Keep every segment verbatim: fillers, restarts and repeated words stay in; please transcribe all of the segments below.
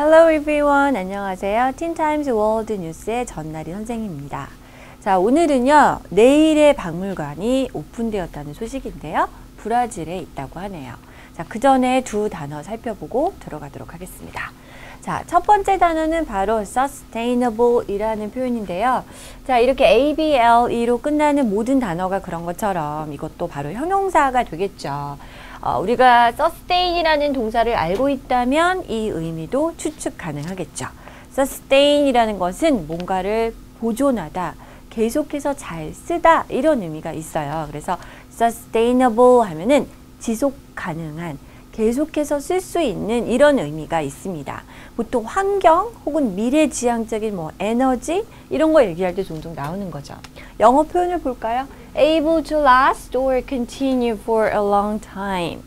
Hello everyone. 안녕하세요. 틴타임즈 월드 뉴스의 전나리 선생님입니다. 자, 오늘은요, 내일의 박물관이 오픈되었다는 소식인데요. 브라질에 있다고 하네요. 자, 그 전에 두 단어 살펴보고 들어가도록 하겠습니다. 자, 첫 번째 단어는 바로 sustainable 이라는 표현인데요. 자, 이렇게 에이비엘이로 끝나는 모든 단어가 그런 것처럼 이것도 바로 형용사가 되겠죠. 어, 우리가 sustain이라는 동사를 알고 있다면 이 의미도 추측 가능하겠죠. sustain이라는 것은 뭔가를 보존하다, 계속해서 잘 쓰다 이런 의미가 있어요. 그래서 sustainable 하면은 지속 가능한, 계속해서 쓸 수 있는 이런 의미가 있습니다. 보통 환경 혹은 미래지향적인 뭐 에너지 이런 거 얘기할 때 종종 나오는 거죠. 영어 표현을 볼까요? Able to last or continue for a long time.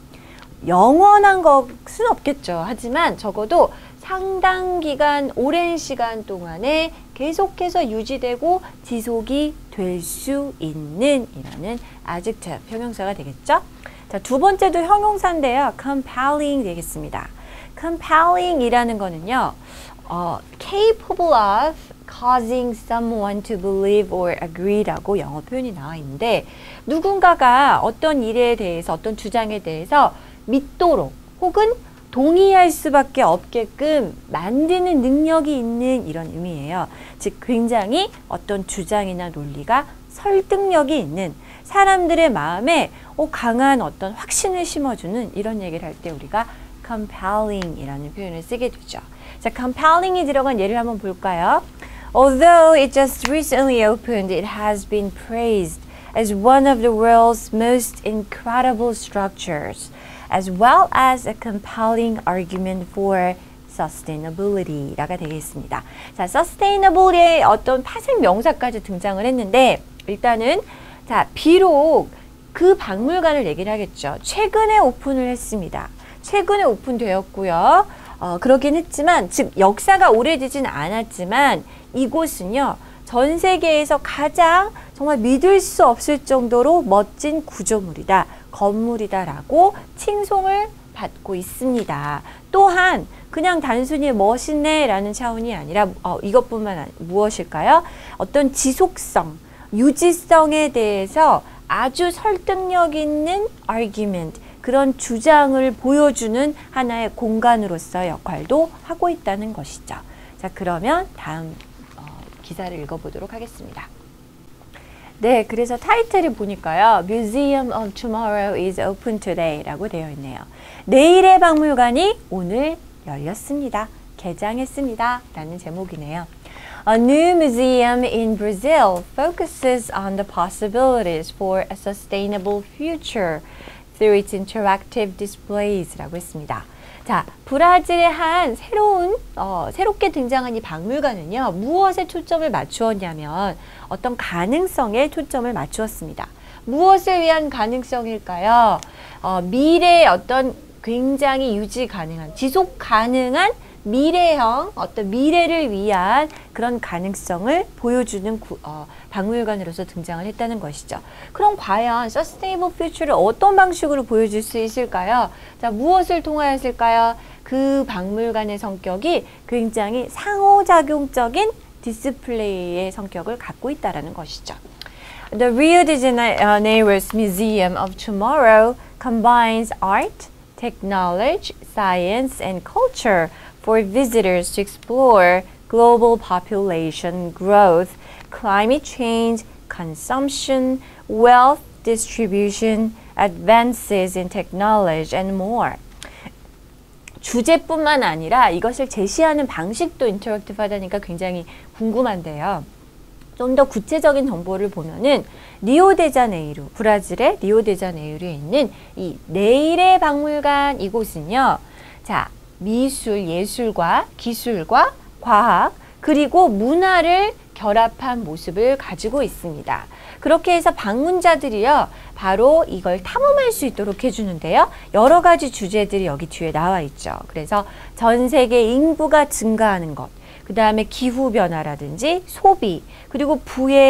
영원한 것은 없겠죠. 하지만 적어도 상당 기간, 오랜 시간 동안에 계속해서 유지되고 지속이 될 수 있는 이라는 adjective, 형용사가 되겠죠. 자, 두 번째도 형용사인데요. compelling 되겠습니다. compelling 이라는 거는요, 어, capable of causing someone to believe or agree 라고 영어 표현이 나와 있는데, 누군가가 어떤 일에 대해서, 어떤 주장에 대해서 믿도록 혹은 동의할 수밖에 없게끔 만드는 능력이 있는 이런 의미예요. 즉, 굉장히 어떤 주장이나 논리가 설득력이 있는 사람들의 마음에 어, 강한 어떤 확신을 심어주는 이런 얘기를 할 때 우리가 compelling 이라는 표현을 쓰게 되죠. 자, compelling이 들어간 예를 한번 볼까요? Although it just recently opened, it has been praised as one of the world's most incredible structures, as well as a compelling argument for sustainability라가 되겠습니다. 자, sustainable의 어떤 파생 명사까지 등장을 했는데, 일단은 자, 비록 그 박물관을 얘기를 하겠죠. 최근에 오픈을 했습니다. 최근에 오픈되었고요. 어, 그러긴 했지만, 즉 역사가 오래되진 않았지만 이곳은요, 전 세계에서 가장 정말 믿을 수 없을 정도로 멋진 구조물이다, 건물이다 라고 칭송을 받고 있습니다. 또한 그냥 단순히 멋있네 라는 차원이 아니라 어, 이것뿐만 아니라 무엇일까요? 어떤 지속성, 유지성에 대해서 아주 설득력 있는 argument, 그런 주장을 보여주는 하나의 공간으로서 역할도 하고 있다는 것이죠. 자, 그러면 다음 어, 기사를 읽어보도록 하겠습니다. 네, 그래서 타이틀을 보니까요, Museum of Tomorrow is open today 라고 되어 있네요. 내일의 박물관이 오늘 열렸습니다. 개장했습니다. 라는 제목이네요. A new museum in Brazil focuses on the possibilities for a sustainable future through its interactive displays 라고 했습니다. 자, 브라질의 한 새로운, 어, 새롭게 등장한 이 박물관은요, 무엇에 초점을 맞추었냐면 어떤 가능성에 초점을 맞추었습니다. 무엇을 위한 가능성일까요? 어, 미래의 어떤 굉장히 유지 가능한, 지속 가능한 미래형, 어떤 미래를 위한 그런 가능성을 보여주는 구, 어, 박물관으로서 등장을 했다는 것이죠. 그럼 과연 Sustainable Future를 어떤 방식으로 보여줄 수 있을까요? 자, 무엇을 통하였을까요? 그 박물관의 성격이 굉장히 상호작용적인 디스플레이의 성격을 갖고 있다는 것이죠. The Rio de Janeiro's Museum of Tomorrow combines art, technology, science, and culture for visitors to explore global population growth, climate change, consumption, wealth distribution, advances in technology, and more. 주제뿐만 아니라 이것을 제시하는 방식도 인터랙티브하다니까 굉장히 궁금한데요. 좀 더 구체적인 정보를 보면은 리오데자네이루, 브라질의 리오데자네이루에 있는 이 내일의 박물관 이곳은요, 자, 미술, 예술과 기술과 과학, 그리고 문화를 결합한 모습을 가지고 있습니다. 그렇게 해서 방문자들이요, 바로 이걸 탐험할 수 있도록 해주는데요. 여러 가지 주제들이 여기 뒤에 나와 있죠. 그래서 전 세계 인구가 증가하는 것, 그 다음에 기후변화라든지 소비, 그리고 부의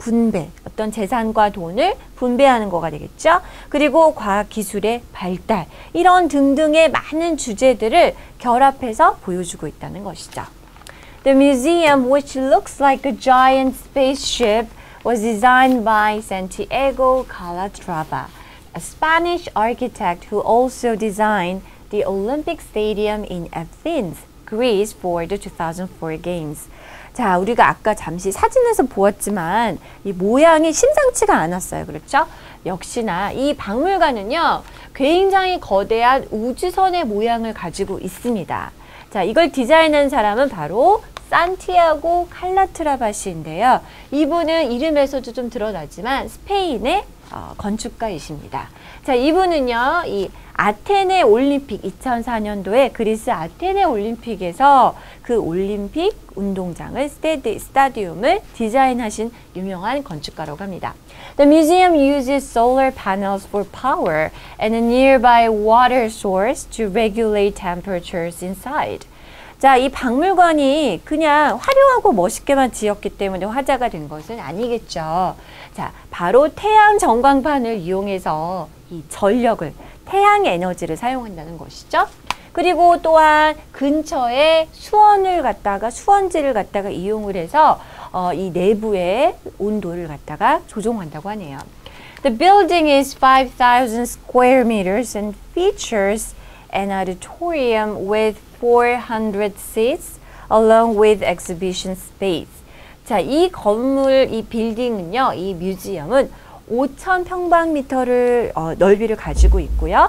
분배, 어떤 재산과 돈을 분배하는 거가 되겠죠. 그리고 과학기술의 발달, 이런 등등의 많은 주제들을 결합해서 보여주고 있다는 것이죠. The museum, which looks like a giant spaceship, was designed by Santiago Calatrava, a Spanish architect who also designed the Olympic Stadium in Athens, Greece for the two thousand four Games. 자, 우리가 아까 잠시 사진에서 보았지만 이 모양이 심상치가 않았어요. 그렇죠? 역시나 이 박물관은요, 굉장히 거대한 우주선의 모양을 가지고 있습니다. 자, 이걸 디자인한 사람은 바로 산티아고 칼라트라바시인데요. 이분은 이름에서도 좀 드러나지만 스페인의 어, 건축가이십니다. 자, 이분은요, 이 아테네 올림픽 이천사 년도에 그리스 아테네 올림픽에서 그 올림픽 운동장을 스테디, 스타디움을 디자인하신 유명한 건축가라고 합니다. The museum uses solar panels for power and a nearby water source to regulate temperatures inside. 자, 이 박물관이 그냥 화려하고 멋있게만 지었기 때문에 화제가 된 것은 아니겠죠. 자, 바로 태양 전광판을 이용해서 이 전력을, 태양 에너지를 사용한다는 것이죠. 그리고 또한 근처에 수원을 갖다가, 수원지를 갖다가 이용을 해서 어, 이 내부의 온도를 갖다가 조종한다고 하네요. The building is five thousand square meters and features an auditorium with four hundred seats along with exhibition space. 자, 이 건물, 이 빌딩은요, 이 뮤지엄은 오천 평방미터를 어, 넓이를 가지고 있고요.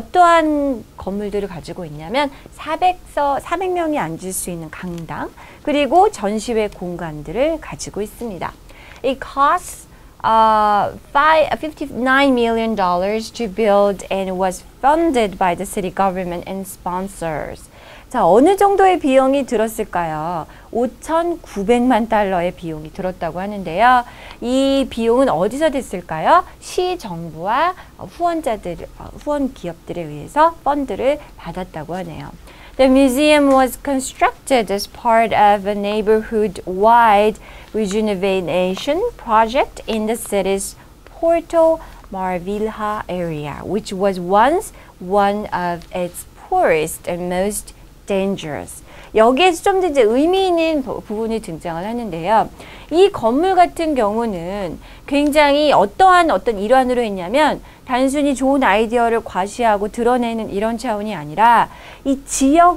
어떠한 건물들을 가지고 있냐면 사백 명이 앉을 수 있는 강당, 그리고 전시회 공간들을 가지고 있습니다. It costs uh, fifty-nine million dollars to build and was funded by the city government and sponsors. 자, 어느 정도의 비용이 들었을까요? 오천구백만 달러의 비용이 들었다고 하는데요. 이 비용은 어디서 됐을까요? 시 정부와 후원자들, 후원 기업들에 의해서 펀드를 받았다고 하네요. The museum was constructed as part of a neighborhood-wide rejuvenation project in the city's Porto Marvilha area, which was once one of its poorest and most dangerous. 여기에서 좀 더 이제 의미 있는 부분이 등장을 하는데요. 이 건물 같은 경우는 굉장히 어떠한 어떤 일환으로 했냐면 단순히 좋은 아이디어를 과시하고 드러내는 이런 차원이 아니라 이 지역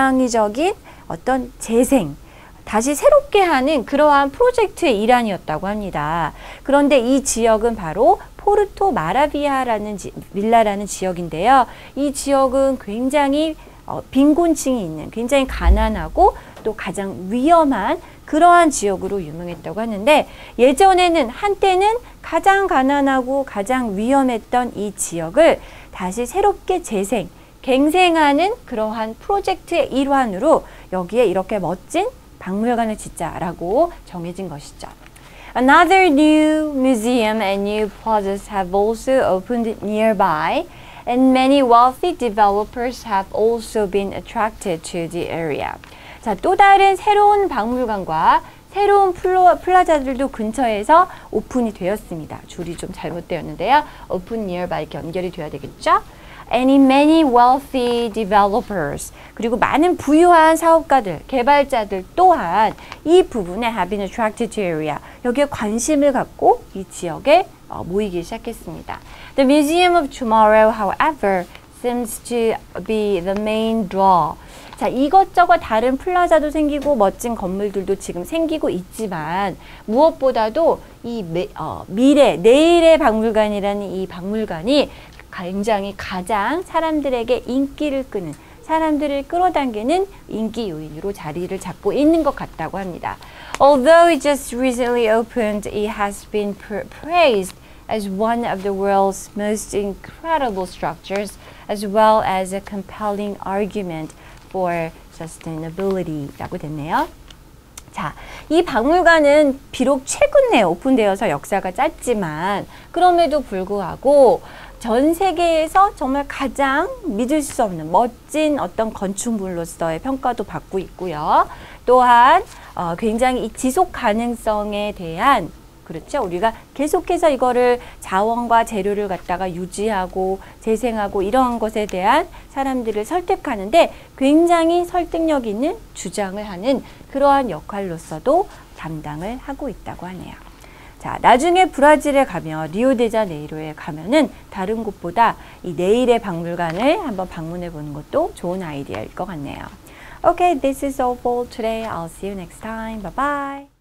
전방위적인 어떤 재생, 다시 새롭게 하는 그러한 프로젝트의 일환이었다고 합니다. 그런데 이 지역은 바로 포르토 마라비아라는 지, 밀라라는 지역인데요. 이 지역은 굉장히 어, 빈곤층이 있는, 굉장히 가난하고 또 가장 위험한 그러한 지역으로 유명했다고 하는데, 예전에는 한때는 가장 가난하고 가장 위험했던 이 지역을 다시 새롭게 재생, 갱생하는 그러한 프로젝트의 일환으로 여기에 이렇게 멋진 박물관을 짓자라고 정해진 것이죠. Another new museum and new plazas have also opened nearby. And many wealthy developers have also been attracted to the area. 자, 또 다른 새로운 박물관과 새로운 플로, 플라자들도 근처에서 오픈이 되었습니다. 줄이 좀 잘못되었는데요. Open nearby 이렇게 연결이 되어야 되겠죠? And many wealthy developers, 그리고 많은 부유한 사업가들, 개발자들 또한 이 부분에 have been attracted to area. 여기에 관심을 갖고 이 지역에 어, 모이기 시작했습니다. The Museum of Tomorrow, however, seems to be the main draw. 자, 이것저것 다른 플라자도 생기고 멋진 건물들도 지금 생기고 있지만 무엇보다도 이 미, 어, 미래, 내일의 박물관이라는 이 박물관이 굉장히 가장 사람들에게 인기를 끄는, 사람들을 끌어당기는 인기 요인으로 자리를 잡고 있는 것 같다고 합니다. Although it just recently opened, it has been praised as one of the world's most incredible structures, as well as a compelling argument for sustainability 라고 됐네요. 자, 이 박물관은 비록 최근에 오픈되어서 역사가 짧지만 그럼에도 불구하고 전 세계에서 정말 가장 믿을 수 없는 멋진 어떤 건축물로서의 평가도 받고 있고요. 또한 어, 굉장히 이 지속 가능성에 대한 그렇죠? 우리가 계속해서 이거를 자원과 재료를 갖다가 유지하고 재생하고 이런 것에 대한 사람들을 설득하는데 굉장히 설득력 있는 주장을 하는 그러한 역할로서도 담당을 하고 있다고 하네요. 자, 나중에 브라질에 가면 리오데자네이루에 가면은 다른 곳보다 이 네일의 박물관을 한번 방문해 보는 것도 좋은 아이디어일 것 같네요. Okay, this is all for today. I'll see you next time. Bye bye.